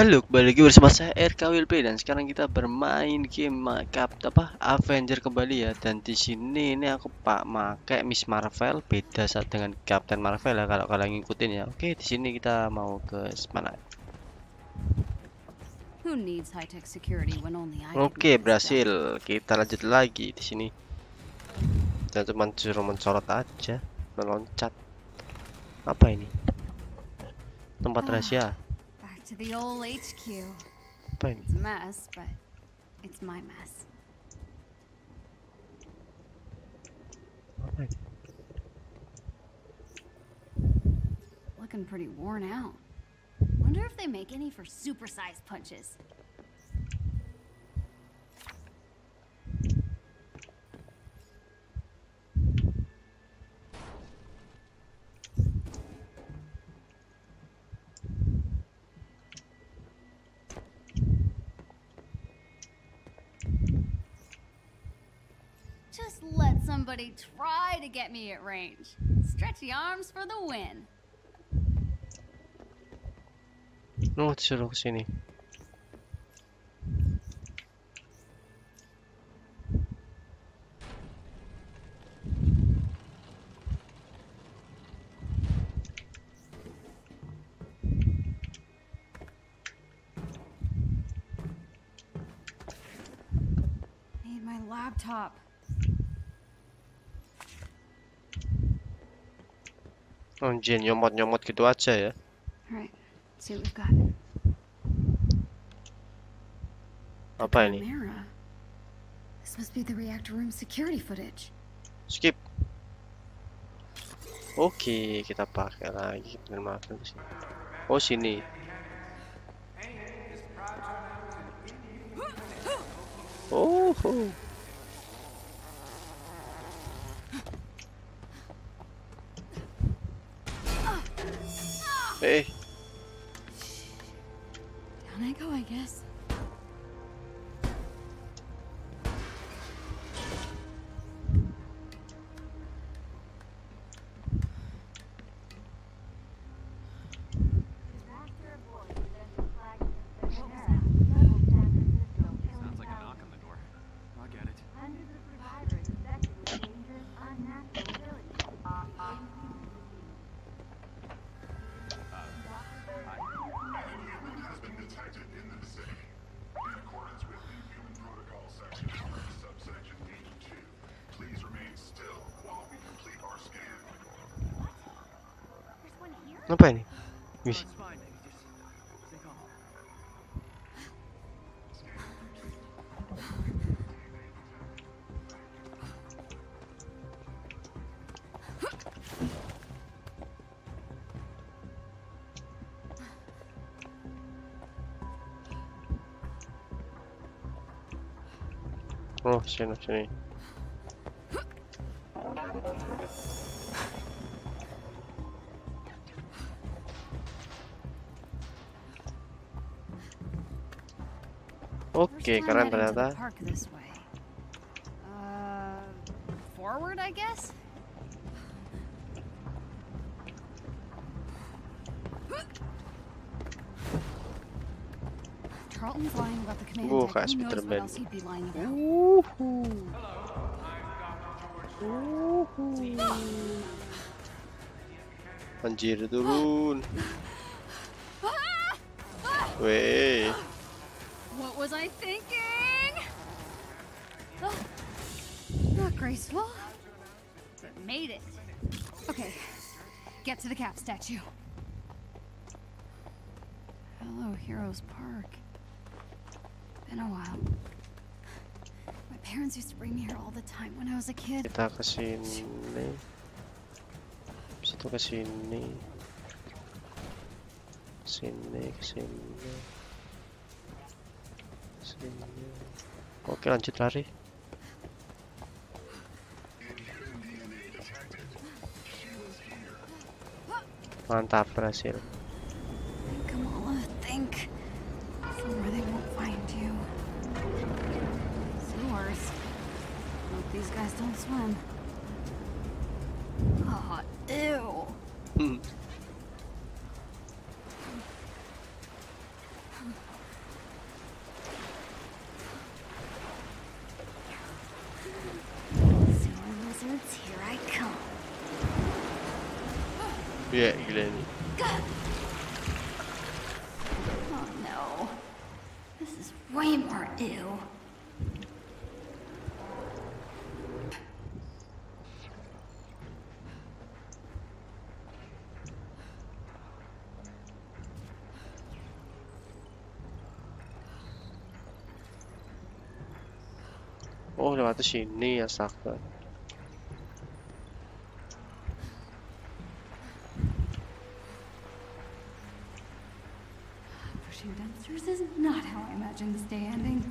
Halo, kembali lagi bersama saya RKWLP dan sekarang kita bermain game Avenger kembali ya. Dan di sini ini aku pakai Miss Marvel, beda saat dengan Captain Marvel ya kalau kalian ngikutin ya. Oke, di sini kita mau ke mana? Oke, berhasil. Kita lanjut lagi di sini. Dan cuma suruh mencorot aja, meloncat. Apa ini? Tempat rahasia. To the old HQ. Apa ini? It's a mess, but it's my mess. Apa ini? Looking pretty worn out. Wonder if they make any for supersized punches. Just let somebody try to get me at range. Stretchy arms for the win. Oh, disuruh ke sini. Need my laptop. Anjir, nyomot-nyomot gitu aja ya. Alright, see what we've got. Apa ini? Camera. This must be the reactor room security footage. Skip. Oke, kita pakai lagi Marvel di sini. Oh, sini. Oh. Eh, Down I go, I guess. Sounds like a knock on the door. I'll get it. Has been detected in the vicinity. In accordance with New Human Protocol Section, subsection H2, please remain still while we complete our scan. apa ini? Wih, It's fine, baby. Just stay calm. oh sini. Oke, First time keren heading to the ternyata. park this way. Forward, I guess? Tarleton's lying about the command Kayak deck. Who knows what Spider-Man. else he'd be lying about? Anjir, turun. Weh. What was I thinking? Oh, not graceful, but made it. Okay, get to the Cap statue. Hello, Heroes Park. Been a while. My parents used to bring me here all the time when I was a kid. Kita ke sini. Situ ke sini. Sini. Oke, lanjut lari. Mantap, berhasil. Kamala, think. Somewhere they won't find you. Sewers. Hope these guys don't swim. Oh, ew. Iya, gila ini. Oh no. This is way more ew. Oh, lewat sini ya, astaga. Pushing dumpsters is not how I imagined this day ending.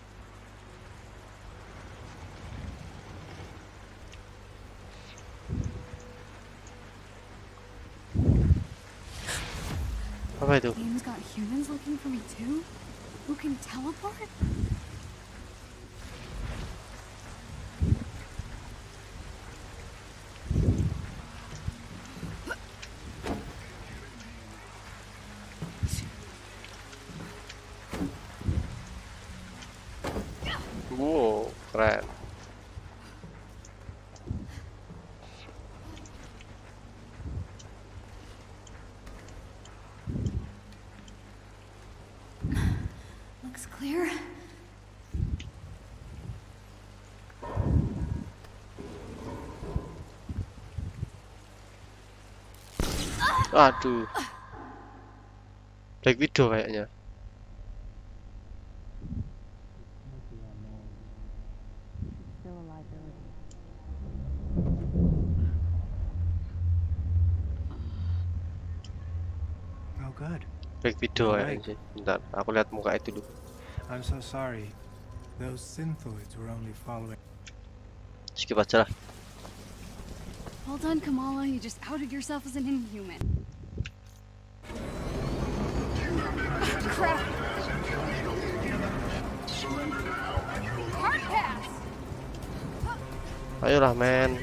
Apa itu? Game's got humans looking for me too? Who can teleport? Wow, keren. Looks clear. Aduh. Black Widow kayaknya. Oh, good. Black Widow Alright. kayaknya sih. Bentar, aku lihat muka itu dulu. I'm so sorry. Those synthoids were only following. Skip aja lah. Well done, Kamala. You just outed yourself as an inhuman. Crap! Hard pass! Ayolah, men.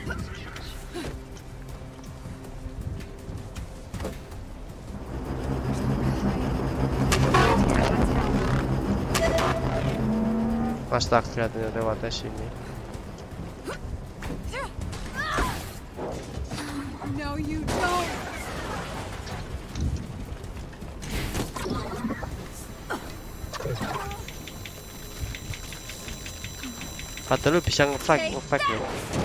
Astaga, ternyata lewatnya sini. No, you don't! Padahal lu bisa nge-fake ya.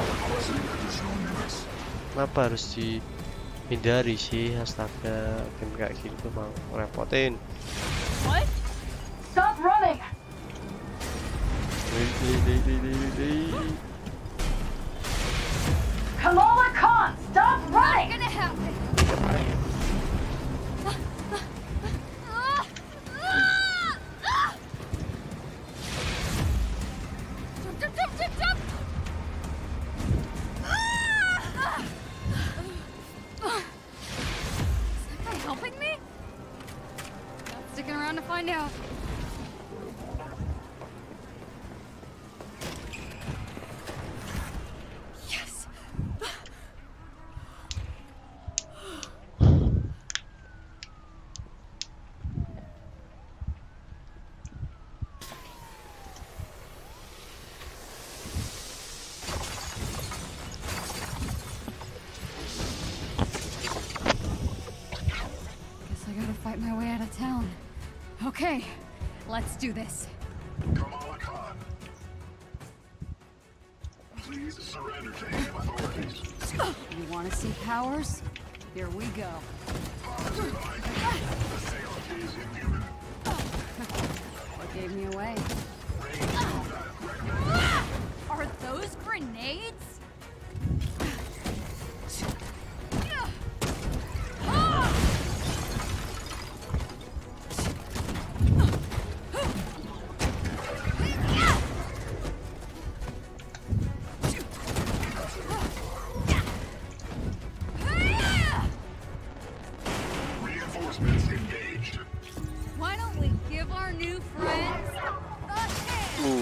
Kenapa harus dihindari sih? Astaga, game kayak gini tuh mau repotin. What? Stop running! Kamala Khan, stop running! Not gonna happen! Jump, jump, jump, jump, jump! Is that guy helping me? Not sticking around to find out. Yes! Guess I gotta fight my way out of town. Okay, let's do this. Kamala Khan. Please surrender to AIM authorities. You wanna see powers? Here we go. What gave me away? Are those grenades? Reinforcements engaged. Why don't we give our new friends a hand?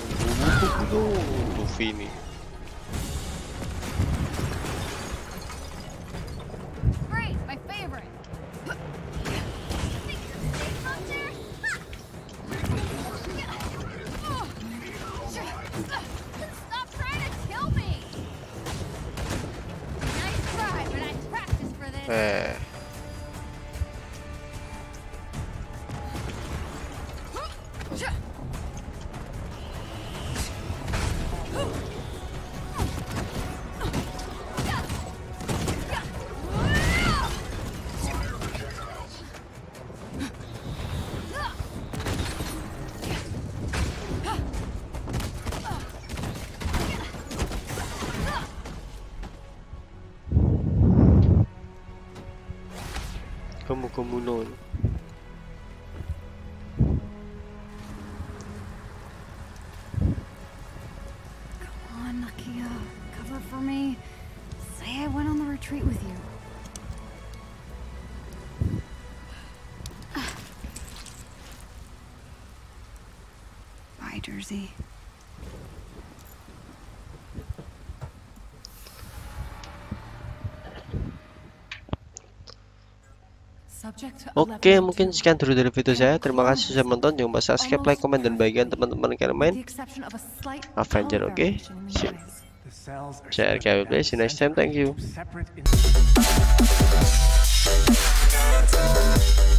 Luffy nih. Great, my favorite. Think you're safe up there? Stop trying to kill me! Nice try, but I practiced for this. Oke. Kamu non. Come on, Nakia. Cover for me. Say I went on the retreat with you. Bye, Jersey. Oke, mungkin sekian dulu dari video saya. Terima kasih sudah menonton. Jangan lupa subscribe, like, komen, dan bagian teman-teman kalian main Avenger. Oke, saya RK will play. See you next time. Thank you. Separate